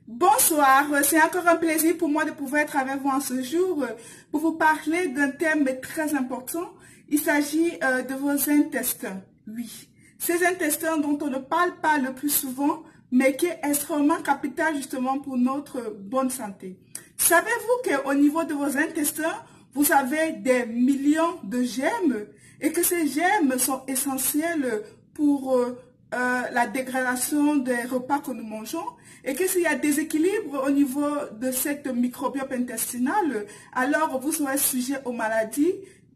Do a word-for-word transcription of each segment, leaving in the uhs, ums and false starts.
Bonsoir, c'est encore un plaisir pour moi de pouvoir être avec vous en ce jour pour vous parler d'un thème très important. Il s'agit euh, de vos intestins. Oui, ces intestins dont on ne parle pas le plus souvent, mais qui est extrêmement capital justement pour notre bonne santé. Savez-vous qu'au niveau de vos intestins, vous avez des millions de germes et que ces germes sont essentiels pour euh, euh, la dégradation des repas que nous mangeons et que s'il y a déséquilibre au niveau de cette microbiote intestinale, alors vous serez sujet aux maladies.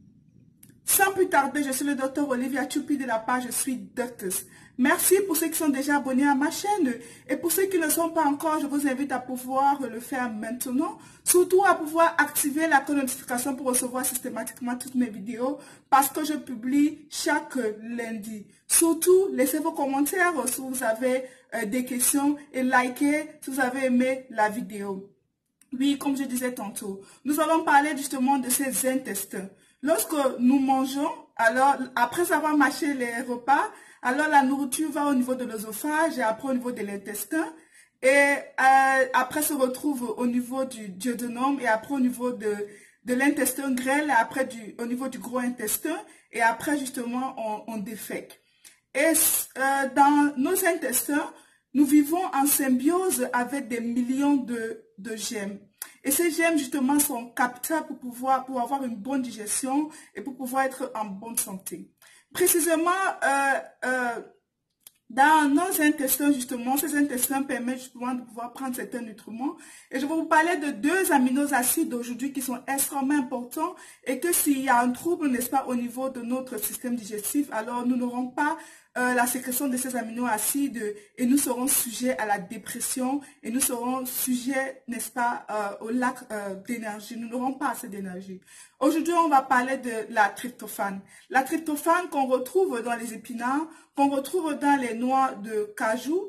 Sans plus tarder, je suis le docteur Olivia Tchoupi de la page Je suis Doctors. Merci pour ceux qui sont déjà abonnés à ma chaîne et pour ceux qui ne sont pas encore, je vous invite à pouvoir le faire maintenant. Surtout à pouvoir activer la cloche de notification pour recevoir systématiquement toutes mes vidéos parce que je publie chaque lundi. Surtout, laissez vos commentaires si vous avez euh, des questions et likez si vous avez aimé la vidéo. Oui, comme je disais tantôt, nous allons parler justement de ces intestins. Lorsque nous mangeons, alors après avoir mâché les repas, alors la nourriture va au niveau de l'œsophage et après au niveau de l'intestin et euh, après se retrouve au niveau du duodénum et après au niveau de, de l'intestin grêle et après du, au niveau du gros intestin et après justement on, on défèque. Et euh, dans nos intestins, nous vivons en symbiose avec des millions de, de germes. Et ces germes, justement, sont capteurs pour pouvoir pour avoir une bonne digestion et pour pouvoir être en bonne santé. Précisément, euh, euh, dans nos intestins, justement, ces intestins permettent justement de pouvoir prendre certains nutriments. Et je vais vous parler de deux aminoacides aujourd'hui qui sont extrêmement importants et que s'il y a un trouble, n'est-ce pas, au niveau de notre système digestif, alors nous n'aurons pas Euh, la sécrétion de ces aminoacides et nous serons sujets à la dépression et nous serons sujets, n'est-ce pas, euh, au lac euh, d'énergie. Nous n'aurons pas assez d'énergie. Aujourd'hui, on va parler de la tryptophane. La tryptophane qu'on retrouve dans les épinards, qu'on retrouve dans les noix de cajou,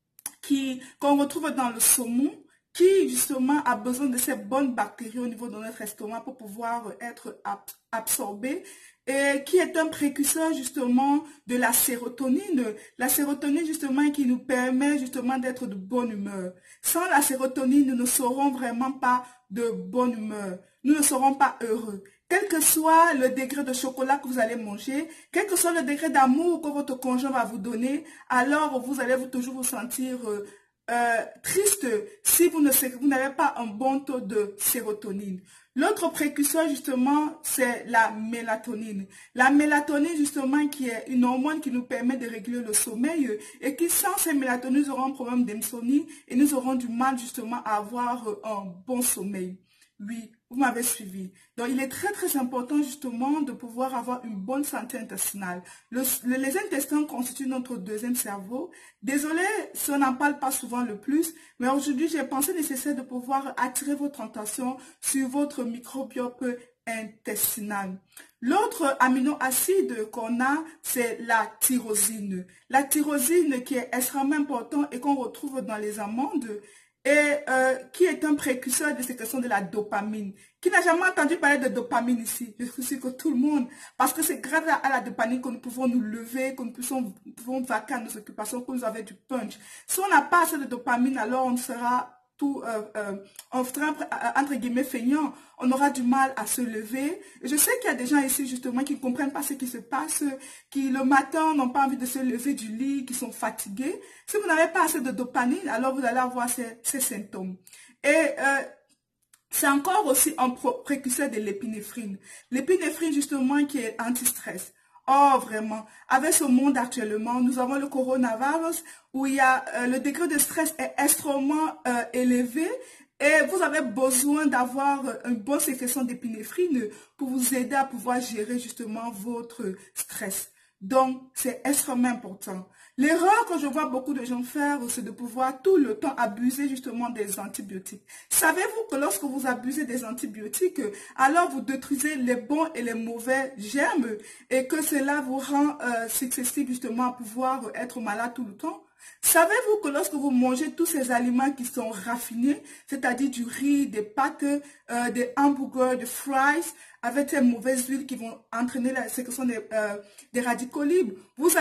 qui qu'on retrouve dans le saumon, qui justement a besoin de ces bonnes bactéries au niveau de notre estomac pour pouvoir être absorbé et qui est un précurseur justement de la sérotonine. La sérotonine justement qui nous permet justement d'être de bonne humeur. Sans la sérotonine, nous ne serons vraiment pas de bonne humeur. Nous ne serons pas heureux. Quel que soit le degré de chocolat que vous allez manger, quel que soit le degré d'amour que votre conjoint va vous donner, alors vous allez vous toujours vous sentir euh, Euh, triste si vous ne vous n'avez pas un bon taux de sérotonine. L'autre précurseur justement c'est la mélatonine. La mélatonine justement qui est une hormone qui nous permet de réguler le sommeil et qui sans ces mélatonine nous aurons un problème d'insomnie et nous aurons du mal justement à avoir un bon sommeil. Oui, vous m'avez suivi. Donc, il est très, très important, justement, de pouvoir avoir une bonne santé intestinale. Le, le, les intestins constituent notre deuxième cerveau. Désolé si on n'en parle pas souvent le plus, mais aujourd'hui, j'ai pensé nécessaire de pouvoir attirer votre attention sur votre microbiote intestinal. L'autre aminoacide qu'on a, c'est la tyrosine. La tyrosine qui est extrêmement importante et qu'on retrouve dans les amandes, et euh, qui est un précurseur de sécrétion de la dopamine. Qui n'a jamais entendu parler de dopamine ici? Je suis sûre que tout le monde, parce que c'est grâce à la dopamine que nous pouvons nous lever, que nous pouvons, pouvons vaquer à nos occupations, que nous avons du punch. Si on n'a pas assez de dopamine, alors on sera tout, euh, euh, on sera entre guillemets feignant, on aura du mal à se lever. Et je sais qu'il y a des gens ici justement qui ne comprennent pas ce qui se passe, qui le matin n'ont pas envie de se lever du lit, qui sont fatigués. Si vous n'avez pas assez de dopamine, alors vous allez avoir ces, ces symptômes. Et euh, c'est encore aussi un précurseur de l'épinéphrine. L'épinéphrine justement qui est anti-stress. Oh, vraiment. Avec ce monde actuellement, nous avons le coronavirus où il y a euh, le degré de stress est extrêmement euh, élevé et vous avez besoin d'avoir une bonne sécrétion d'épinéphrine pour vous aider à pouvoir gérer justement votre stress. Donc, c'est extrêmement important. L'erreur que je vois beaucoup de gens faire, c'est de pouvoir tout le temps abuser justement des antibiotiques. Savez-vous que lorsque vous abusez des antibiotiques, alors vous détruisez les bons et les mauvais germes et que cela vous rend euh, susceptible justement à pouvoir être malade tout le temps? Savez-vous que lorsque vous mangez tous ces aliments qui sont raffinés, c'est-à-dire du riz, des pâtes, euh, des hamburgers, des fries, avec ces mauvaises huiles qui vont entraîner la sécrétion des, euh, des radicaux libres, vous allez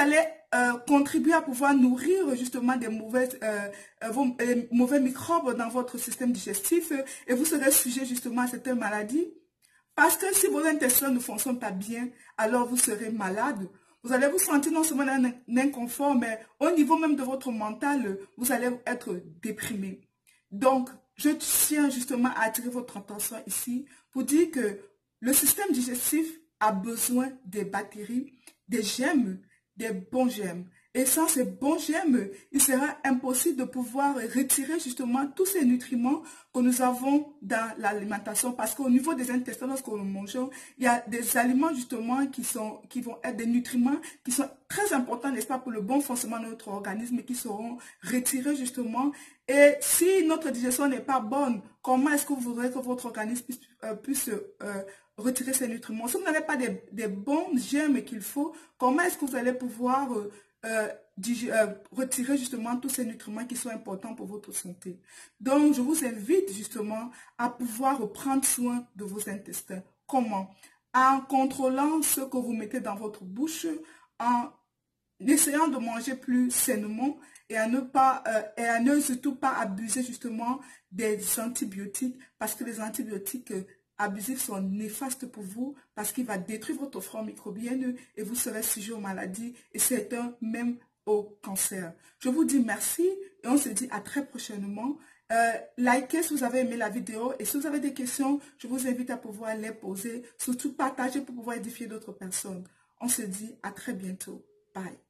euh, contribuer à pouvoir nourrir justement des mauvaises, euh, euh, vos, euh, mauvais microbes dans votre système digestif euh, et vous serez sujet justement à certaines maladies. Parce que si vos intestins ne fonctionnent pas bien, alors vous serez malade. Vous allez vous sentir non seulement un, un inconfort, mais au niveau même de votre mental, vous allez être déprimé. Donc, je tiens justement à attirer votre attention ici pour dire que le système digestif a besoin des bactéries, des germes, des bons germes. Et sans ces bons germes, il sera impossible de pouvoir retirer justement tous ces nutriments que nous avons dans l'alimentation. Parce qu'au niveau des intestins, lorsque nous mangeons, il y a des aliments justement qui, sont, qui vont être des nutriments qui sont très importants, n'est-ce pas, pour le bon fonctionnement de notre organisme et qui seront retirés justement. Et si notre digestion n'est pas bonne, comment est-ce que vous voudrez que votre organisme puisse, euh, puisse euh, retirer ces nutriments? Si vous n'avez pas des, des bons germes qu'il faut, comment est-ce que vous allez pouvoir euh, euh, euh, retirer justement tous ces nutriments qui sont importants pour votre santé? Donc, je vous invite justement à pouvoir prendre soin de vos intestins. Comment? En contrôlant ce que vous mettez dans votre bouche, en essayant de manger plus sainement et à ne pas euh, et à ne surtout pas abuser justement des antibiotiques, parce que les antibiotiques euh, abusifs sont néfastes pour vous, parce qu'il va détruire votre flore microbienne et vous serez sujet aux maladies et certains même au cancer. Je vous dis merci et on se dit à très prochainement. Euh, likez si vous avez aimé la vidéo et si vous avez des questions, je vous invite à pouvoir les poser, surtout partager pour pouvoir édifier d'autres personnes. On se dit à très bientôt. Bye.